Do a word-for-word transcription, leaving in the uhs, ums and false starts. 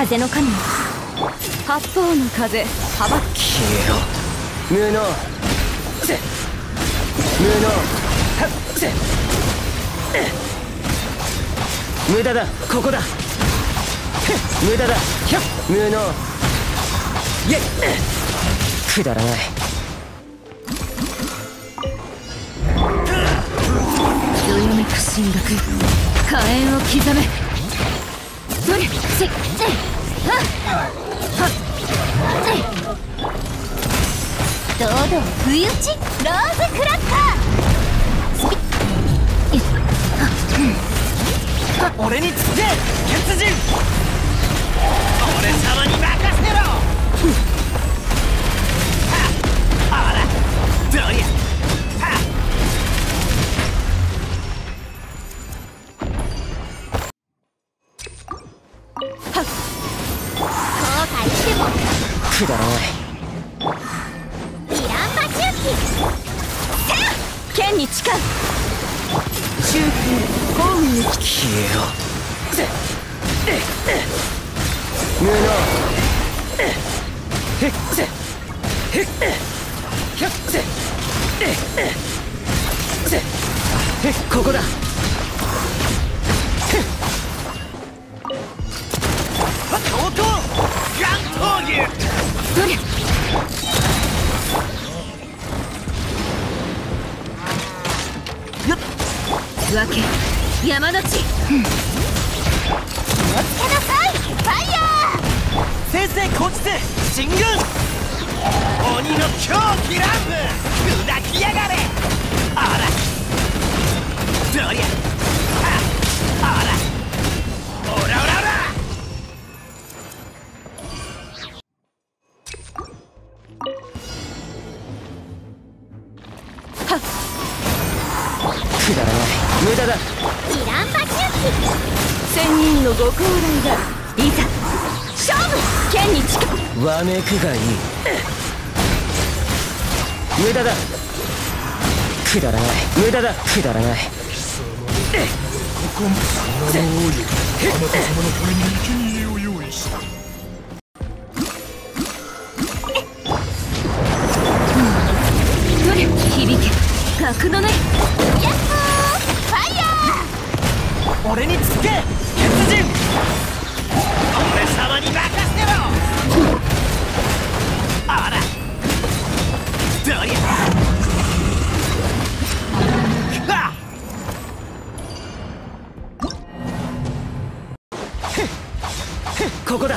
風の神、八方の風、幅消えろ。無能せ無能はっせ無駄だ。ここだ。無駄だ。ひゃっ無能イェイくだらない。 どよめく神学、火炎を刻め。うりせっはっはっ堂々不意打ちローズクラッカー。 俺につけ鉄人。俺様に任せろ。あらどりゃ後悔してもくだらない。 ヴィランバチューキ剣に誓う。中空ホームに消えろ。無能へっせへっひゃっせせへっここだ。東京ガン闘牛どれわけ山の地、うん、気をつけなさい。ファイヤー先生こっちで進軍。鬼の狂気乱舞砕きやがれ。あらどりゃあらオラオラオラ。 はっくだらない。無駄だ。 ヴィランバチューキ千人のご高麗がいざ勝負。剣に誓う。 わめくがいい。無駄だ。くだらない。無駄だ。くだらない。 ここも砂の王よ。あなた様のために生贄を用意した。 どれ響け格のないヤッホーファイヤー。 俺につけ鉄人。俺様に任せろ。あらどりゃかここだ。